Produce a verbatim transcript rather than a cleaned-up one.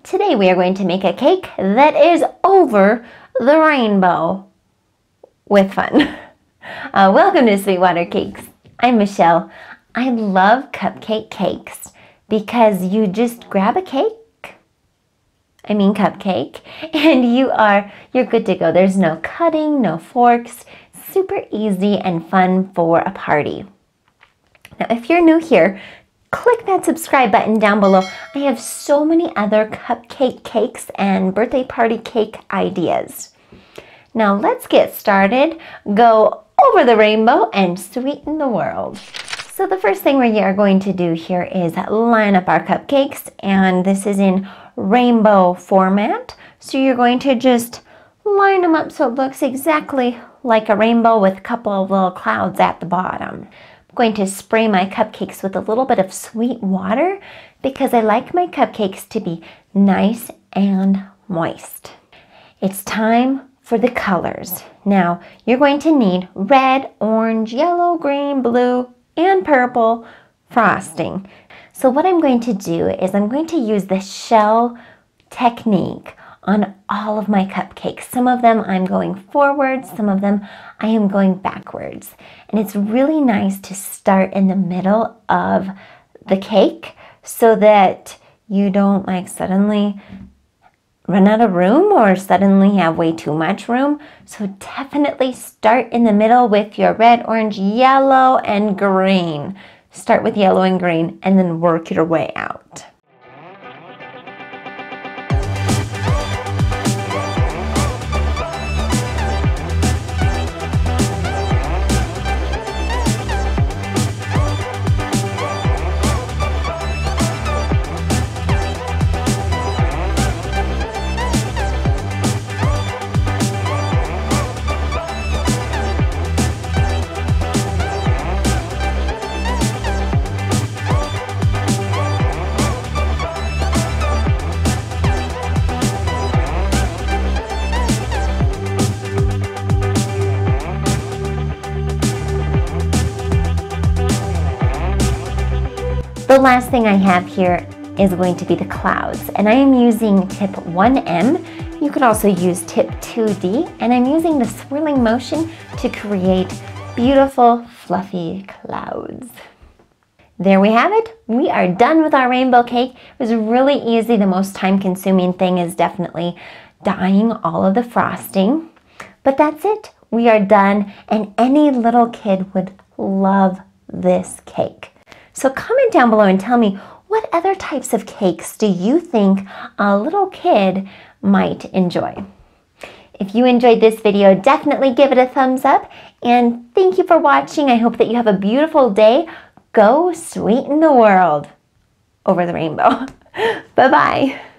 Today we are going to make a cake that is over the rainbow with fun. Uh, welcome to Sweetwater Cakes. I'm Michelle. I love cupcake cakes because you just grab a cake, I mean cupcake, and you are, you're good to go. There's no cutting, no forks, super easy and fun for a party. Now, if you're new here, click that subscribe button down below. I have so many other cupcake cakes and birthday party cake ideas. Now let's get started. Go over the rainbow and sweeten the world. So the first thing we are going to do here is line up our cupcakes, and this is in rainbow format. So you're going to just line them up so it looks exactly like a rainbow with a couple of little clouds at the bottom. I'm going to spray my cupcakes with a little bit of sweet water because I like my cupcakes to be nice and moist. It's time for the colors. Now you're going to need red, orange, yellow, green, blue, and purple frosting. So what I'm going to do is I'm going to use the shell technique on all of my cupcakes. Some of them I'm going forwards, some of them I am going backwards. And it's really nice to start in the middle of the cake so that you don't like suddenly run out of room or suddenly have way too much room. So definitely start in the middle with your red, orange, yellow, and green. Start with yellow and green and then work your way out. The last thing I have here is going to be the clouds, and I am using tip one M. You could also use tip two D, and I'm using the swirling motion to create beautiful fluffy clouds. There we have it. We are done with our rainbow cake. It was really easy. The most time-consuming thing is definitely dyeing all of the frosting, but that's it. We are done, and any little kid would love this cake. So comment down below and tell me, what other types of cakes do you think a little kid might enjoy? If you enjoyed this video, definitely give it a thumbs up, and thank you for watching. I hope that you have a beautiful day. Go sweeten the world over the rainbow. Bye-bye.